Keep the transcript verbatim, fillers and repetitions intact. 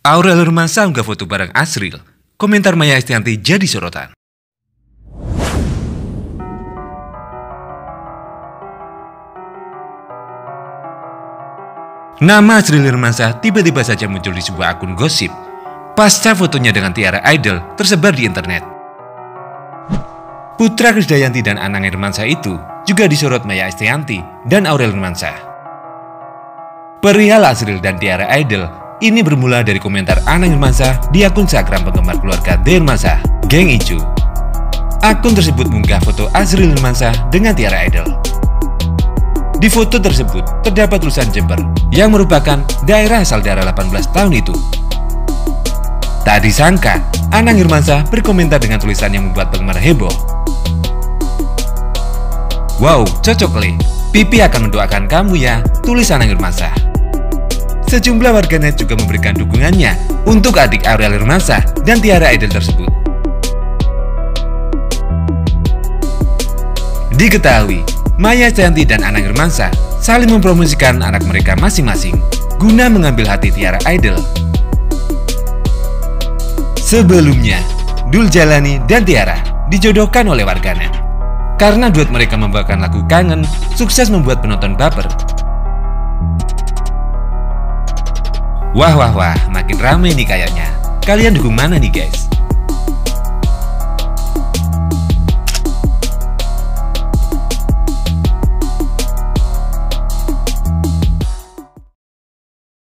Aurel Hermansyah unggah foto bareng Azril. Komentar Maya Estianty jadi sorotan. Nama Azril Hermansyah tiba-tiba saja muncul di sebuah akun gosip pasca fotonya dengan Tiara Idol tersebar di internet. Putra Krisdayanti dan Anang Hermansyah itu juga disorot Maya Estianty dan Aurel Hermansyah. Perihal Azril dan Tiara Idol ini bermula dari komentar Anang Hermansyah di akun Instagram penggemar keluarga The Hermansyah, Geng Ijo. Akun tersebut mengunggah foto Azril Hermansyah dengan Tiara Idol. Di foto tersebut terdapat tulisan Jember yang merupakan daerah asal Dara delapan belas tahun itu. Tak disangka, Anang Hermansyah berkomentar dengan tulisan yang membuat penggemar heboh. "Wow, cocok Le, Pipi akan mendoakan kamu ya," tulis Anang Hermansyah. Sejumlah warganet juga memberikan dukungannya untuk adik Aurel Hermansyah dan Tiara Idol tersebut. Diketahui, Maya Estianty dan Anang Hermansyah saling mempromosikan anak mereka masing-masing guna mengambil hati Tiara Idol. Sebelumnya, Dul Jalani dan Tiara dijodohkan oleh warganet. Karena duet mereka membawakan lagu Kangen, sukses membuat penonton baper. Wah wah wah, makin ramai nih kayaknya. Kalian dukung mana nih guys?